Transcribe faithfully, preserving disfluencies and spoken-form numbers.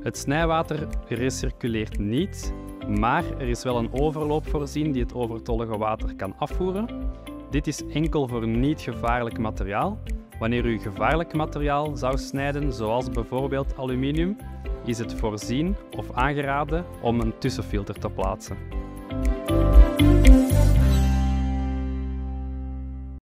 Het snijwater recirculeert niet, maar er is wel een overloop voorzien die het overtollige water kan afvoeren. Dit is enkel voor niet-gevaarlijk materiaal. Wanneer u gevaarlijk materiaal zou snijden, zoals bijvoorbeeld aluminium, is het voorzien of aangeraden om een tussenfilter te plaatsen.